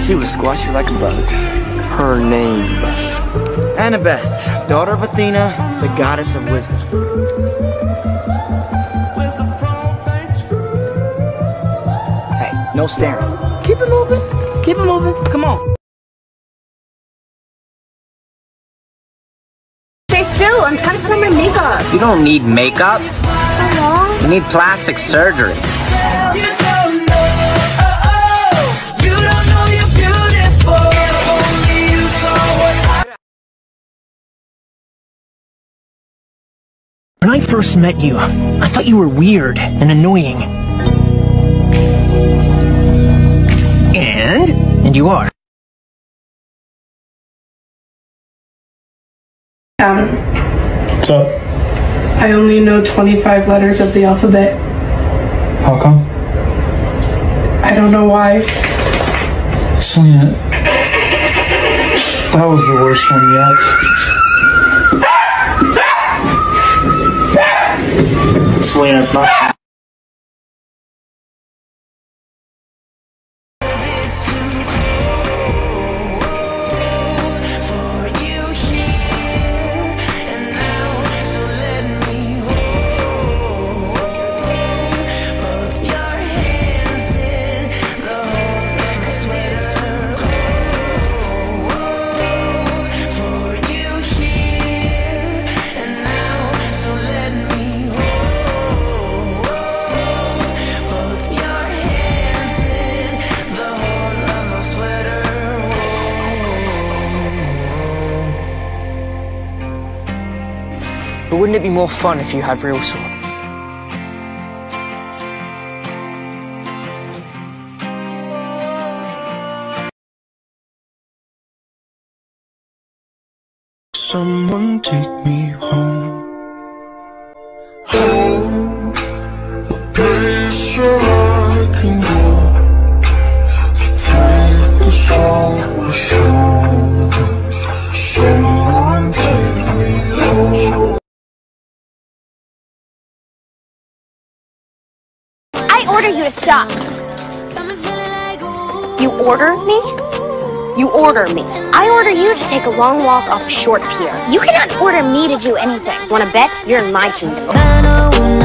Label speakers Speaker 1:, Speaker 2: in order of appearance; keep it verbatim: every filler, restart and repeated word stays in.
Speaker 1: She would squash you like a bug.
Speaker 2: Her name.
Speaker 1: Annabeth, daughter of Athena, the goddess of wisdom. Hey, no staring. Keep it moving. Keep it moving. Come on.
Speaker 3: Hey Phil, I'm trying to put on my makeup.
Speaker 4: You don't need makeup.
Speaker 3: Hello?
Speaker 4: You need plastic surgery.
Speaker 5: When I first met you, I thought you were weird and annoying. And? And you are.
Speaker 6: Um,
Speaker 7: What's up?
Speaker 6: I only know twenty-five letters of the alphabet.
Speaker 7: How come?
Speaker 6: I don't know why.
Speaker 7: Selena, that was the worst one yet. Selena, it's not.
Speaker 2: But wouldn't it be more fun if you had real swords?
Speaker 8: Someone take me home. Home, a place where I can go to take the soul with shoulders. Someone take me home.
Speaker 3: I order you to stop. You order me? You order me. I order you to take a long walk off a short pier. You cannot order me to do anything. Wanna bet? You're in my kingdom.